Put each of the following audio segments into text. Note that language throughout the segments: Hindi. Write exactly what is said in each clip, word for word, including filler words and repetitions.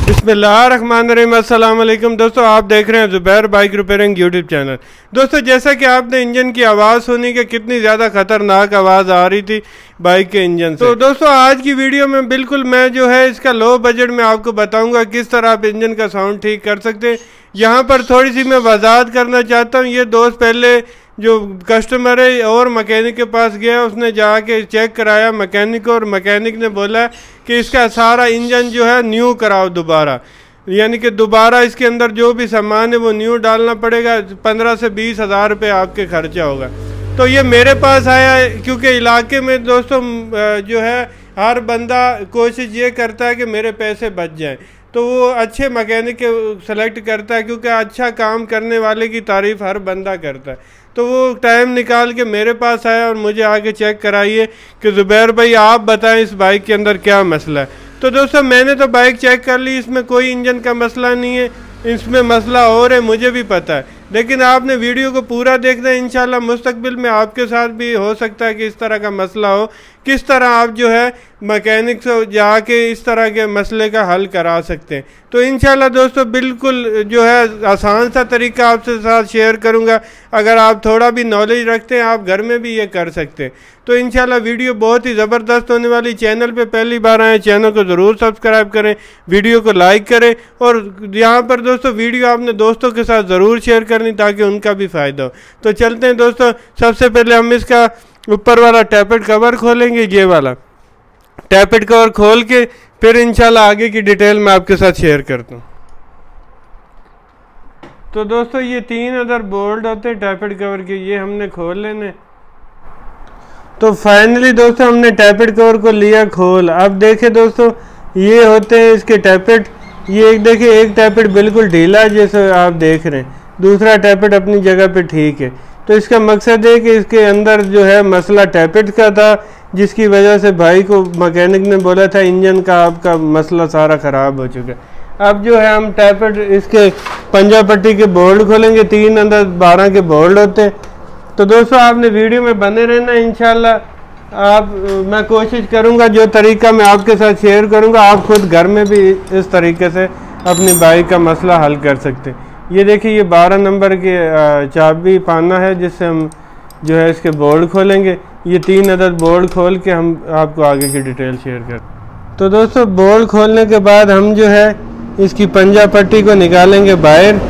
बिस्मिल्लाहिर्रहमानिर्रहीम। अस्सलाम वालेकुम दोस्तों, आप देख रहे हैं Zubair bike repairing YouTube channel. दोस्तों, जैसा कि आपने इंजन की आवाज़ सुनी कि कितनी ज़्यादा ख़तरनाक आवाज़ आ रही थी बाइक के इंजन से, तो दोस्तों आज की वीडियो में बिल्कुल मैं जो है इसका लो बजट में आपको बताऊंगा किस तरह आप इंजन का साउंड ठीक कर सकते हैं। यहाँ पर थोड़ी सी मैं वजाहत करना चाहता हूँ। ये दोस्त पहले जो कस्टमर है और मैकेनिक के पास गया, उसने जाके चेक कराया मैकेनिक को, और मैकेनिक ने बोला कि इसका सारा इंजन जो है न्यू कराओ दोबारा, यानी कि दोबारा इसके अंदर जो भी सामान है वो न्यू डालना पड़ेगा। पंद्रह से बीस हज़ार रुपये आपके खर्चा होगा। तो ये मेरे पास आया है क्योंकि इलाके में दोस्तों जो है हर बंदा कोशिश ये करता है कि मेरे पैसे बच जाएं, तो वो अच्छे मैकेनिक के सेलेक्ट करता है क्योंकि अच्छा काम करने वाले की तारीफ़ हर बंदा करता है। तो वो टाइम निकाल के मेरे पास आया और मुझे आके चेक कराइए कि ज़ुबैर भाई आप बताएं इस बाइक के अंदर क्या मसला है। तो दोस्तों मैंने तो बाइक चेक कर ली, इसमें कोई इंजन का मसला नहीं है, इसमें मसला और है, मुझे भी पता है। लेकिन आपने वीडियो को पूरा देखना है, इंशाल्लाह मुस्तकबिल में आपके साथ भी हो सकता है कि इस तरह का मसला हो, किस तरह आप जो है मैकेनिक से जाके इस तरह के मसले का हल करा सकते हैं। तो इंशाल्लाह दोस्तों बिल्कुल जो है आसान सा तरीका आपसे साथ शेयर करूंगा। अगर आप थोड़ा भी नॉलेज रखते हैं आप घर में भी ये कर सकते हैं। तो इंशाल्लाह वीडियो बहुत ही ज़बरदस्त होने वाली। चैनल पे पहली बार आए, चैनल को ज़रूर सब्सक्राइब करें, वीडियो को लाइक करें, और यहाँ पर दोस्तों वीडियो आपने दोस्तों के साथ ज़रूर शेयर करनी ताकि उनका भी फ़ायदा हो। तो चलते हैं दोस्तों, सबसे पहले हम इसका ऊपर वाला टैपेड कवर खोलेंगे। ये वाला टैपेड कवर खोल के फिर इंशाल्लाह आगे की डिटेल मैं आपके साथ शेयर करता हूँ। तो दोस्तों ये तीन अदर बोल्ट होते हैं टैपेड कवर के, ये हमने खोल लेने। तो फाइनली दोस्तों हमने टैपेड कवर को लिया खोल। अब देखें दोस्तों ये होते हैं इसके टैपेड। ये एक देखिए, एक टैपेड बिल्कुल ढीला है जैसे आप देख रहे हैं, दूसरा टैपेड अपनी जगह पे ठीक है। तो इसका मकसद है कि इसके अंदर जो है मसला टैपेड का था, जिसकी वजह से भाई को मैकेनिक ने बोला था इंजन का आपका मसला सारा ख़राब हो चुका है। अब जो है हम टैपेड इसके पंजा पट्टी के बोल्ट खोलेंगे। तीन अंदर बारह के बोल्ट होते हैं। तो दोस्तों आपने वीडियो में बने रहना इंशाल्लाह। आप मैं कोशिश करूंगा जो तरीका मैं आपके साथ शेयर करूंगा आप खुद घर में भी इस तरीके से अपनी बाइक का मसला हल कर सकते हैं। ये देखिए ये बारह नंबर के चाबी पाना है जिससे हम जो है इसके बोल्ट खोलेंगे। ये तीन अदद बोल्ट खोल के हम आपको आगे की डिटेल शेयर कर। तो दोस्तों बोल्ट खोलने के बाद हम जो है इसकी पंजा पट्टी को निकालेंगे बाहर।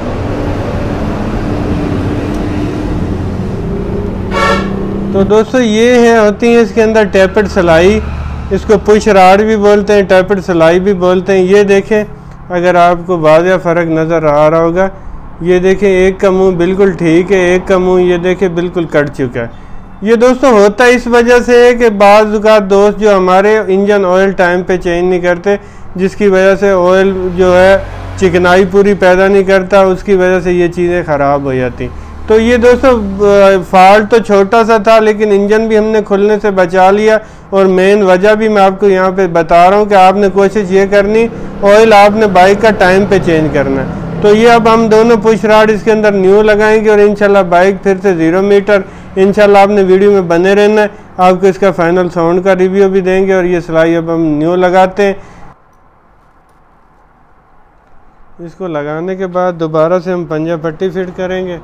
तो दोस्तों ये है होती है इसके अंदर टैपेड सलाई, इसको पुश राड भी बोलते हैं, टैपेड सलाई भी बोलते हैं। ये देखें अगर आपको वाज़ह फ़र्क नज़र आ रहा होगा, ये देखें एक का मुंह बिल्कुल ठीक है, एक का मुंह ये देखें बिल्कुल कट चुका है। ये दोस्तों होता इस वजह से है कि बाज़ औक़ात दोस्त जो हमारे इंजन ऑयल टाइम पे चेंज नहीं करते, जिसकी वजह से ऑयल जो है चिकनाई पूरी पैदा नहीं करता, उसकी वजह से ये चीज़ें ख़राब हो जाती। तो ये दोस्तों फॉल्ट तो छोटा सा था लेकिन इंजन भी हमने खुलने से बचा लिया, और मेन वजह भी मैं आपको यहाँ पे बता रहा हूँ कि आपने कोशिश ये करनी ऑयल आपने बाइक का टाइम पे चेंज करना है। तो ये अब हम दोनों पुश राड इसके अंदर न्यू लगाएंगे और इंशाल्लाह बाइक फिर से ज़ीरो मीटर। इंशाल्लाह आपने वीडियो में बने रहना है, आपको इसका फाइनल साउंड का रिव्यू भी देंगे। और ये सिलाई अब हम न्यू लगाते हैं। इसको लगाने के बाद दोबारा से हम पंजा पट्टी फिट करेंगे।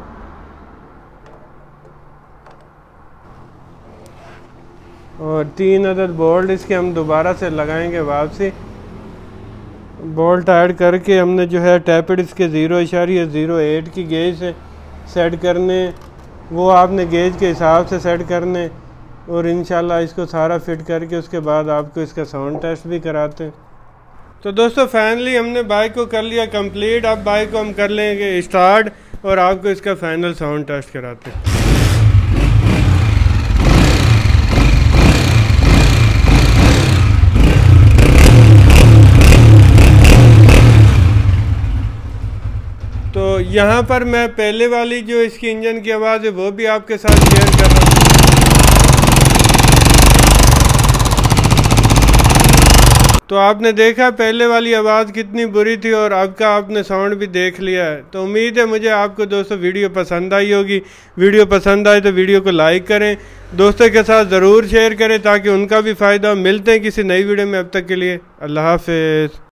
और तीन अदद बोल्ट इसके हम दोबारा से लगाएंगे वापसी। बोल्ट ऐड करके हमने जो है टैपेड इसके ज़ीरो इशारिया ज़ीरो एट की गेज से सेट करने, वो आपने गेज के हिसाब से सेट करने, और इंशाल्लाह इसको सारा फिट करके उसके बाद आपको इसका साउंड टेस्ट भी कराते हैं। तो दोस्तों फाइनली हमने बाइक को कर लिया कंप्लीट। अब बाइक को हम कर लेंगे स्टार्ट और आपको इसका फाइनल साउंड टेस्ट कराते हैं। तो यहाँ पर मैं पहले वाली जो इसकी इंजन की आवाज़ है वो भी आपके साथ शेयर कर रहा हूँ। तो आपने देखा पहले वाली आवाज़ कितनी बुरी थी और अब का आपने साउंड भी देख लिया है। तो उम्मीद है मुझे आपको दोस्तों वीडियो पसंद आई होगी। वीडियो पसंद आए तो वीडियो को लाइक करें, दोस्तों के साथ ज़रूर शेयर करें ताकि उनका भी फ़ायदा हो। मिलते हैं किसी नई वीडियो में, अब तक के लिए अल्लाह हाफ़िज़।